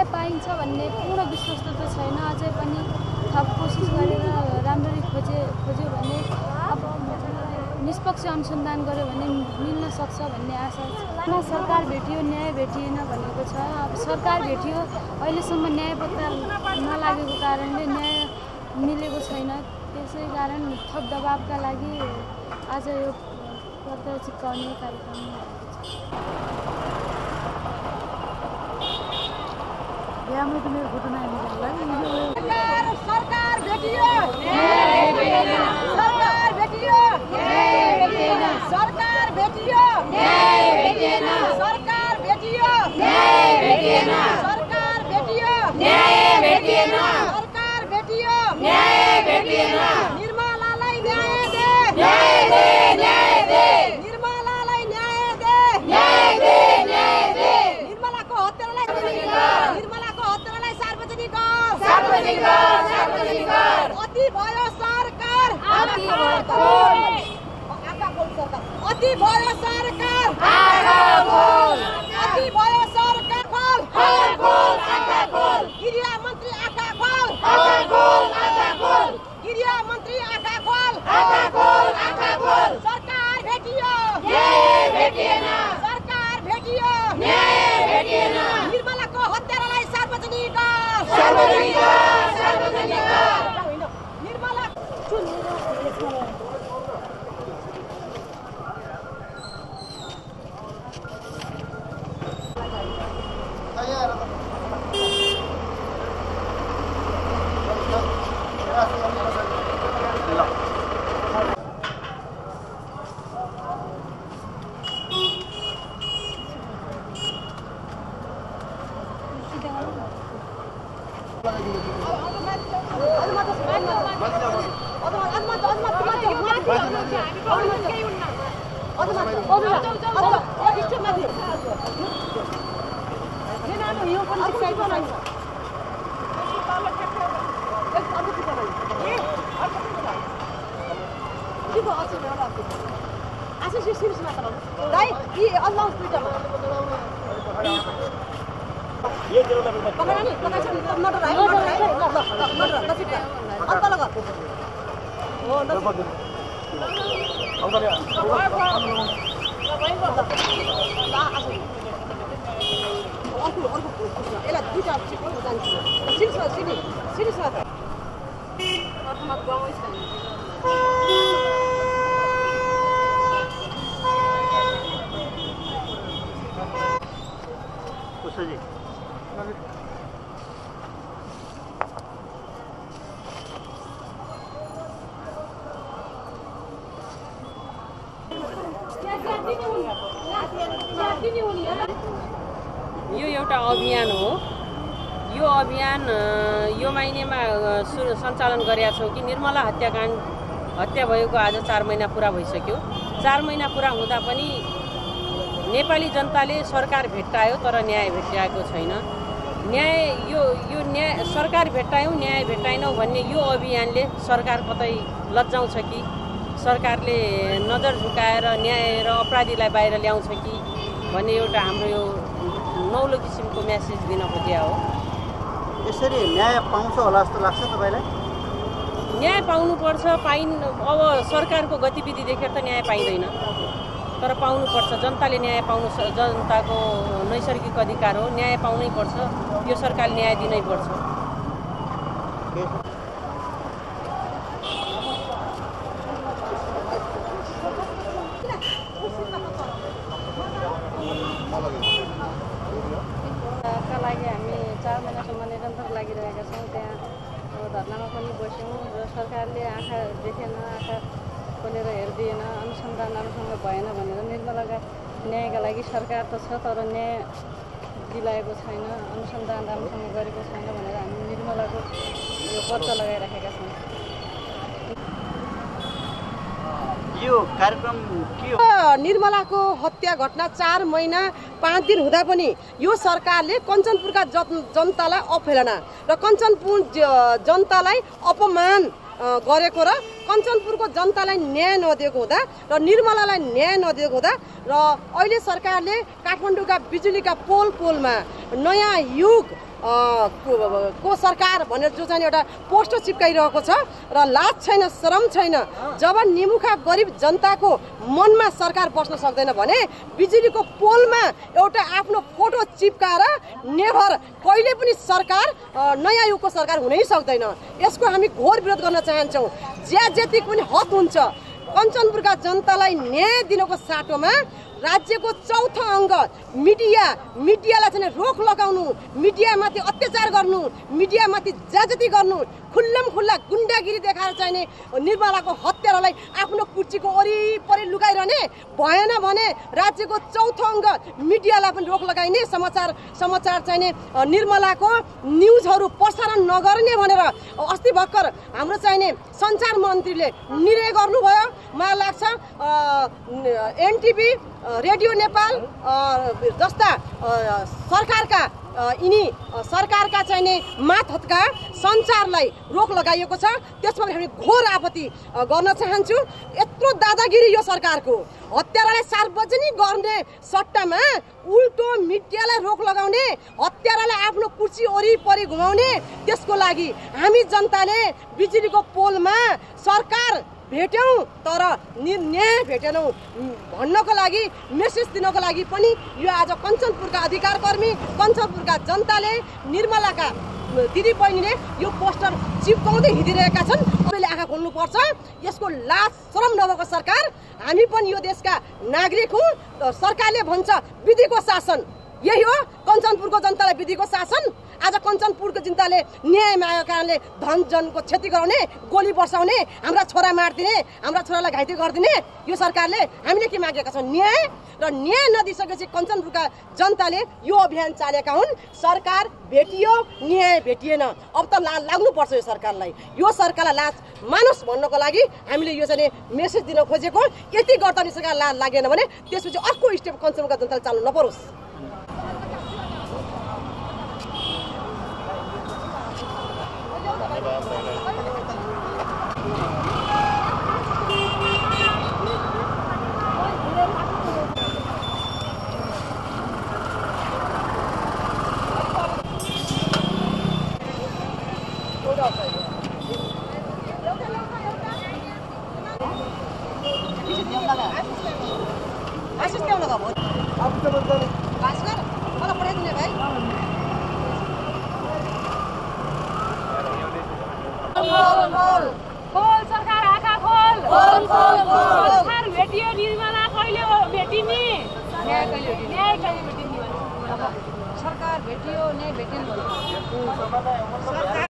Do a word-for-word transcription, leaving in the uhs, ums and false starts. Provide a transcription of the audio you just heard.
पाइन्छ भन्ने पूर्ण विश्वास त छैन। अझै पनि थप कोसिस गरेर राम्ररी खोजे खोज्यो भने अब निष्पक्ष अनुसन्धान गर्यो भने मिल्न सक्छ भन्ने आशा छ। सरकार भेटियो न्याय भेटिएन भनेको छ। अब सरकार भेटियो, अहिलेसम्म न्याय पत्ता नलागेको कारणले न्याय मिलेको छैन। त्यसै कारण थप दबावका लागि आज यो पत्र चिप्काउने कार्यक्रम यहाँ तो मेरो फोटो नहीं सरकार सरकार भेटियो न्याय भेटिएन, सरकार भेटियो न्याय भेटिएन, सरकार भेटियो न्याय भेटिएन, सरकार भेटियो न्याय भेटिएन, सरकार भेटियो न्याय भेटिएन, सरकार भेटियो न्याय भेटिएन, निर्मलालाई न्याय दे न्याय दे न्याय दे, निर्मलालाई न्याय दे न्याय दे न्याय दे, निर्मलाको हत्यालाई निर्मलाको हत्यालाई सार्वजनिक सार्वजनिक सार्वजनिक अति भयो सरकार अति भयो आका बोल सरकार अति भयो सरकार आका बोल अति भयो सरकार खोल खोल खोल आका खोल गृह मन्त्री आका खोल आका खोल आका खोल गृह मन्त्री आका खोल आका खोल आका खोल सरकार भेटियो न्याय भेटिएन, सरकार भेटियो न्याय भेटिएन, निर्मलाको हत्यारालाई सार्वजनिक सार्वजनिक सार्वजनिक निर्मला यो एउटा अभियान हो। यो अभियान यो महिनामा सञ्चालन गरेका छौँ कि निर्मला हत्याकाण्ड हत्या भएको आज चार महिना पुरा भइसक्यो। चार महिना पुरा हुँदा पनि नेपाली जनताले सरकार भेट्टायो तर न्याय भेट्टाएको छैन। न्याय यो यो न्याय सरकार भेट्टायौँ न्याय भेट्टाएनौँ भन्ने यो अभियानले सरकार कतै लज्जाउँछ कि, सरकारले नजर झुकाएर न्याय र अपराधीलाई बाहिर ल्याउँछ कि भन्ने एउटा हाम्रो यो नौलो किसिमको मेसेज दिन खोजिया हो। यसरी न्याय पाउँछ होला जस्तो लाग्छ तपाईँलाई? न्याय पाउनुपर्छ, पाइन अब सरकारको गतिविधि देखेर त न्याय पाइँदैन, तर पाउनुपर्छ। जनताले न्याय पाउनु जनताको नैसर्गिक अधिकार हो, न्याय पाउनै पर्छ। यो सरकारले न्याय दिनै पर्छ। का लागि हामी चार महिनासम्म निरन्तर लागिरहेका छौँ। त्यहाँ अब धर्नामा पनि बस्यौँ र सरकारले आँखा देखेन, आँखा खोलेर हेरिदिएन, अनुसन्धान राम्रोसँग भएन भनेर निर्मलाका न्यायका लागि सरकार त छ तर न्याय दिलाएको छैन, अनुसन्धान राम्रोसँग गरेको छैन भनेर हामी निर्मलाको यो पर्चा लगाइराखेका छौँ। यो कार्यक्रम के हो? निर्मलाको हत्या घटना चार महिना पाँच दिन हुँदा पनि यो सरकारले कञ्चनपुरका जनतालाई अवहेलना र कञ्चनपुर जनतालाई अपमान गरेको र कञ्चनपुरको जनतालाई न्याय नदिएको हुँदा र निर्मलालाई न्याय नदिएको हुँदा र अहिले सरकारले काठमाडौँका बिजुलीका पोल पोलमा नयाँ युग को सरकार भनेर जो चाहिँ एउटा पोस्टर चिप्काइरहेको छ र लाज छैन, शरम छैन। जब निमुखा गरिब जनताको मनमा सरकार बस्न सक्दैन भने बिजुलीको पोलमा एउटा आफ्नो फोटो चिप्काएर नेभर कहिले पनि सरकार नयाँ युगको सरकार हुनै सक्दैन। यसको हामी घोर विरोध गर्न चाहन्छौँ। ज्या जति पनि हक हुन्छ कञ्चनपुरका जनतालाई न्याय दिनको साटोमा राज्यको चौथो अङ्ग मिडिया मिडियालाई चाहिँ रोक लगाउनु, मिडियामाथि अत्याचार गर्नु, मिडियामाथि ज्याजती गर्नु, खुल्लम खुल्ला गुन्डागिरी देखाएर चाहिने निर्मलाको हत्यारालाई आफ्नो कुर्सीको वरिपरि लुकाइरहने भएन भने राज्यको चौथो अङ्ग मिडियालाई पनि रोक लगाइने, समाचार समाचार चाहिने निर्मलाको न्युजहरू प्रसारण नगर्ने भनेर अस्ति भर्खर हाम्रो चाहिने सञ्चार मन्त्रीले निर्णय गर्नुभयो। मलाई लाग्छ एनटिभी, रेडियो नेपाल जस्ता सरकारका यिनी सरकारका चाहिने मातहतका सञ्चारलाई रोक लगाइएको छ। त्यसमा हामी घोर आपत्ति गर्न चाहन्छु। यत्रो दादागिरी यो सरकारको, हत्यारालाई सार्वजनिक गर्ने सट्टामा उल्टो मिडियालाई रोक लगाउने, हत्यारालाई आफ्नो कुर्सी वरिपरि घुमाउने। त्यसको लागि हामी जनताले बिजुलीको पोलमा सरकार भेट्यौँ तर न्याय भेटेनौँ भन्नको लागि, मेसेज दिनको लागि पनि यो आज कञ्चनपुरका अधिकारकर्मी, कञ्चनपुरका जनताले निर्मलाका दिदी बहिनीले यो पोस्टर चिप्काउँदै हिँडिरहेका छन्। सबैले आँखा खोल्नुपर्छ। यसको लाज शरम नभएको सरकार। हामी पनि यो देशका नागरिक हौँ। सरकारले भन्छ विधिको शासन, यही हो कञ्चनपुरको जनतालाई विधिको शासन। आज कञ्चनपुरको जनताले न्याय मागेको कारणले धन जनको क्षति गराउने, गोली बर्साउने, हाम्रा छोरा मारिदिने, हाम्रा छोरालाई घाइते गरिदिने यो सरकारले हामीले के मागेका छौँ? न्याय। र न्याय नदिइसकेपछि कञ्चनपुरका जनताले यो अभियान चालेका हुन्। सरकार भेटियो, न्याय भेटिएन। अब त लाज लाग्नुपर्छ यो सरकारलाई। यो सरकारलाई लाज मानुस भन्नको लागि हामीले यो चाहिँ मेसेज दिन खोजेको। यति गर्दा नि सरकार लाज लागेन भने त्यसपछि अर्को स्टेप कञ्चनपुरका जनताले चाल्नु नपरोस्। आशिष क्या लगा बहुत आप तो बता भास्कर मला पढ़े दिने भाई खोल खोल खोल सरकार आँखा खोल खोल खोल खोल सरकार भेटियो निर्मला कहिले भेटिने न्याय कहिले न्याय कहिले भेटिने अब सरकार भेटियो न्याय भेटिनु सरकार